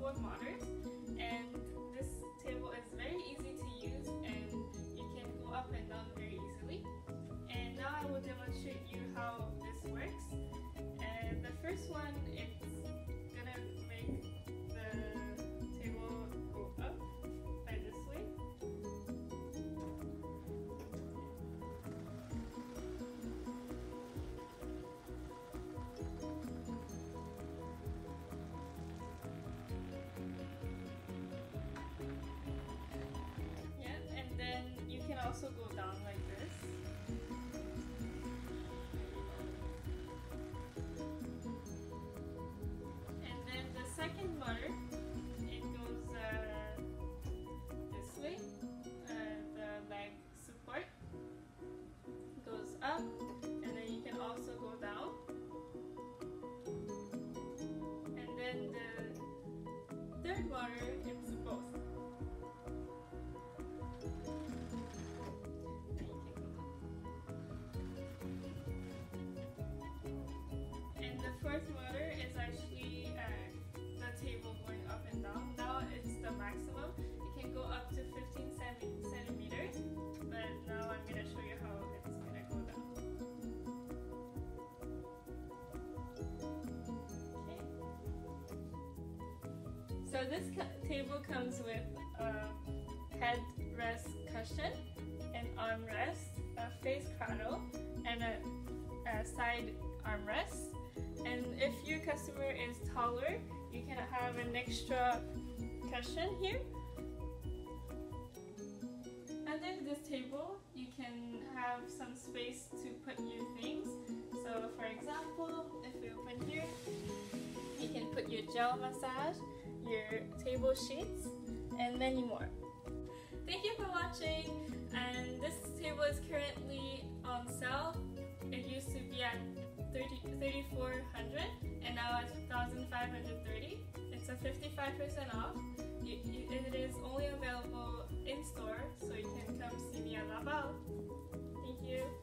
4 motors, and this table is very easy to use and you can go up and down very easily. And now I will demonstrate you how this works. And the first one, it's gonna make the table go up by this way. Yeah, and then you can also go down like this. Second motor, it goes this way. The leg support goes up, and then you can also go down. And then the third motor, it's both. And the fourth motor is actually table going up and down. Now it's the maximum. It can go up to 15 centimeters, but now I'm going to show you how it's going to go down. Okay. So this table comes with a headrest cushion, an armrest, a face cradle, and a side armrest. And if your customer is taller, you can have an extra cushion here. Under this table, you can have some space to put your things. So for example, if we open here, you can put your gel massage, your table sheets, and many more. Thank you for watching, and this table is currently on sale. It used to be at $3,400 and now it's $1,530. It's a 55% off. It is only available in store, so you can come see me at Laval. Thank you.